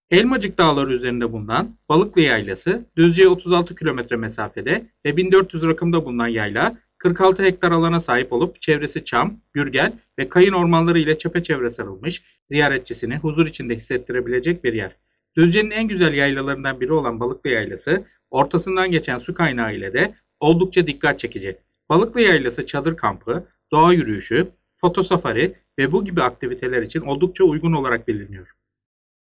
Elmacık Dağları üzerinde bulunan Balıklı Yaylası, Düzce'ye 36 kilometre mesafede ve 1400 rakımda bulunan yayla, 46 hektar alana sahip olup çevresi çam, gürgen ve kayın ormanları ile çepeçevre sarılmış, ziyaretçisini huzur içinde hissettirebilecek bir yer. Düzce'nin en güzel yaylalarından biri olan Balıklı Yaylası, ortasından geçen su kaynağı ile de oldukça dikkat çekici. Balıklı Yaylası çadır kampı, doğa yürüyüşü, foto safari ve bu gibi aktiviteler için oldukça uygun olarak biliniyor.